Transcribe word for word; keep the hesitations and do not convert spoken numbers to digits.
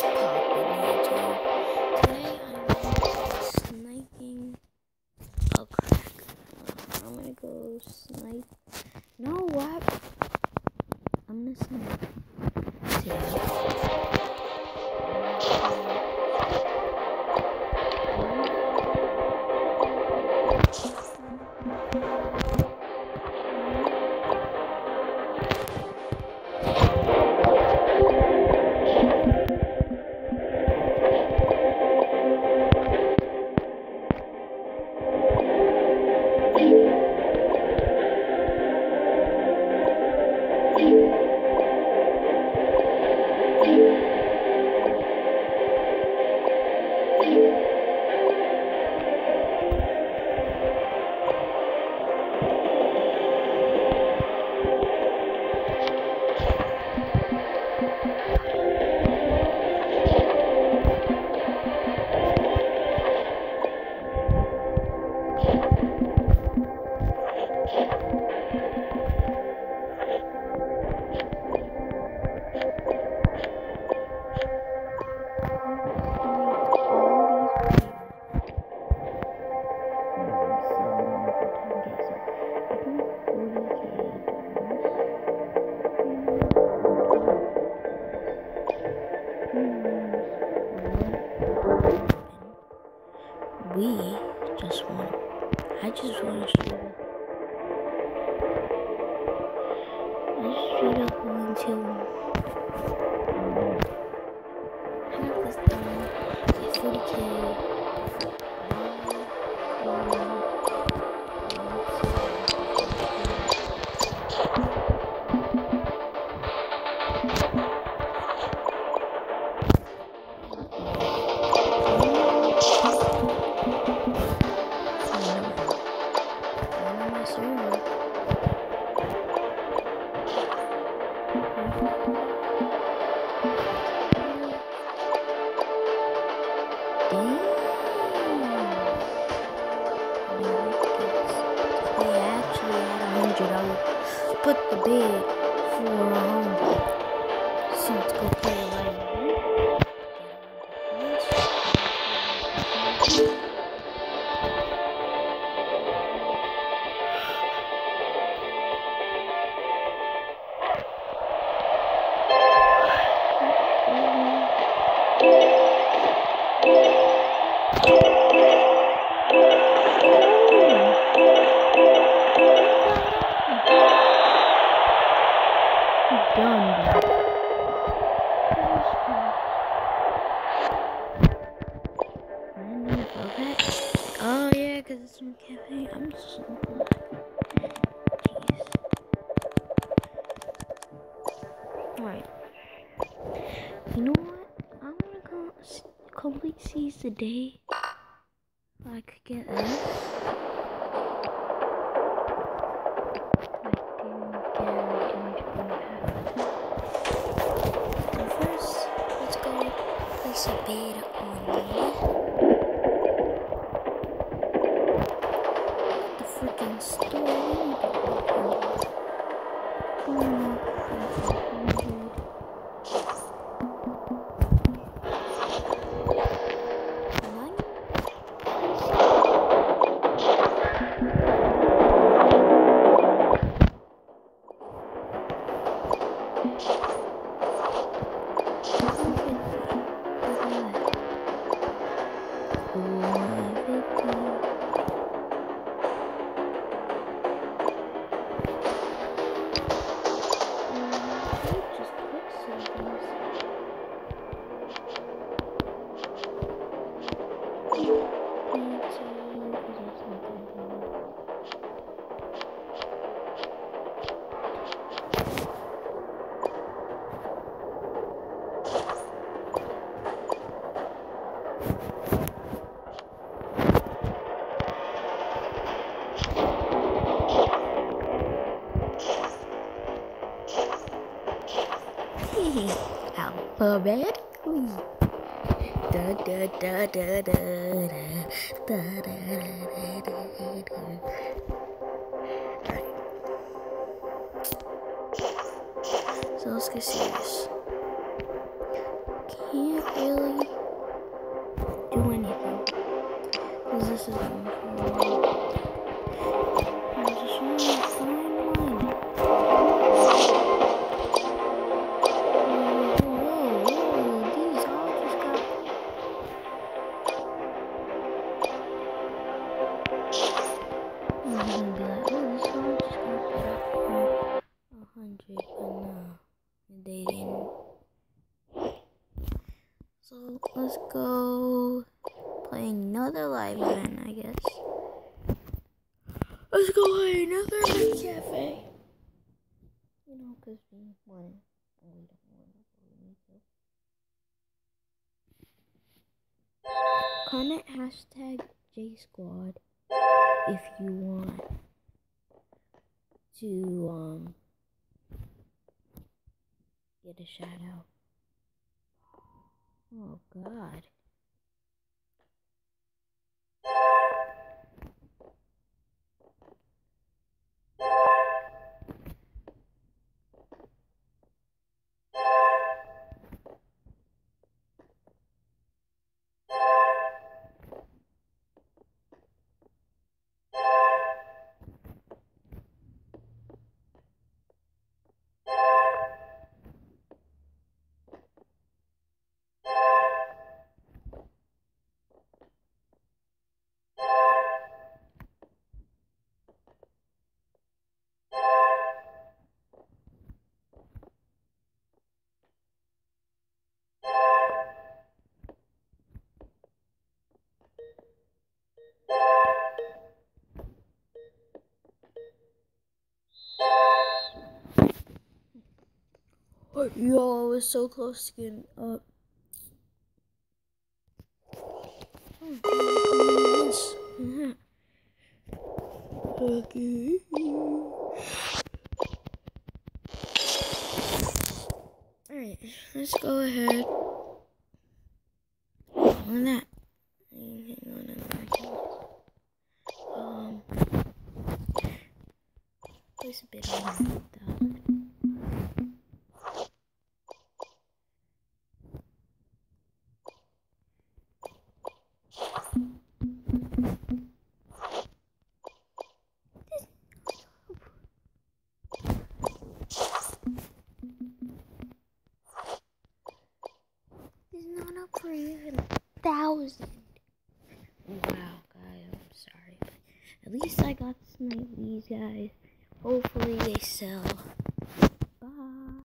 What's poppin' YouTube? Today I'm going to go sniping a crack. Uh, I'm gonna go snipe. You know what? I'm gonna snipe today. We just want, I just want to shoot up. I just shoot up until half this done. Get forty K. I'll put the bid for um so let's go play a live done. Oh yeah, because it's from cafe. I'm just alright. You know what? I'm gonna go complete seize the day. If I could get this. Place a bid on the freaking store. Alphabetically. Da da da da da da da da da da da. Alright. So let's get serious. Okay. can't really do anything. Because this is going for a while. I'm just trying to find one. Whoa, whoa, these all just got... I'm gonna be like, oh, this all just got put up for a hundred, but no, they didn't. So let's go play another live event, I guess. Let's go play another Night Cafe. You know, because we want it. And we don't want it, but we need to. Comment hashtag J Squad if you want to um get a shout out. Oh God. Yo, I was so close to getting up. Oh, yes. Okay. Alright, let's go ahead. On that. Hang on a second. Um, place a bit on that. For even a thousand. Wow, guys, I'm sorry, but at least I got to snipe these guys. Hopefully they sell.